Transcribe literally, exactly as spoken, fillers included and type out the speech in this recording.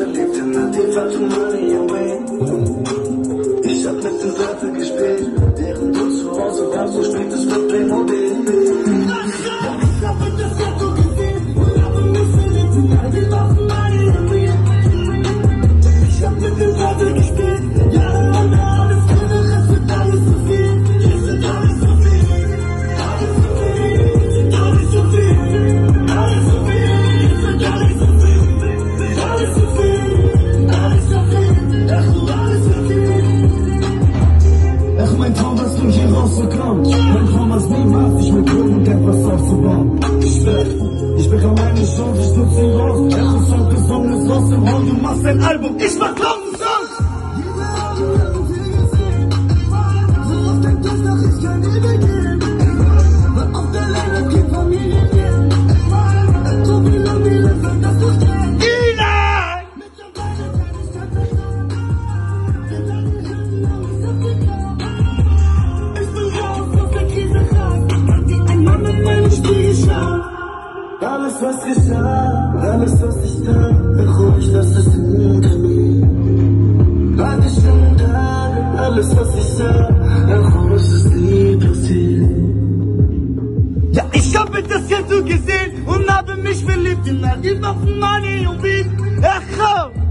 verliebt in Latifa, Money und Weed. Ich hab mit den Wörtern gespielt, während du zu Hause warst, so spielt es mit Playmobil. Ich hab mit das Foto gesehen und hab mich verliebt in Latifa, Money und Weed. Ich hab mit den Wörtern gespielt, jahrelang alles für den Rest wird alles zu viel. Es wird alles zu viel, alles zu viel, alles zu viel, alles zu viel, es wird alles zu viel, alles zu viel, alles zu viel, ach du, alles zu viel. Ach mein Traum, dass du hier rauskommst, mein Traum ist niemals, dich mit irgendetwas aufzubauen. Ich schwör, ich bekomme eine Chance, ich nutze sie raus, er ist schon gesungen, ist raus im Haus, du machst ein Album, ich mach tausend Songs. Alles was geschah, alles was ich da, beruhig, das ist gut. War ich schon da, alles was ich sah, warum ist es nie passiert? Ja, ich hab mit das Tattoo gesehen und habe mich verliebt in all die Waffen, Money und Weed. Ach,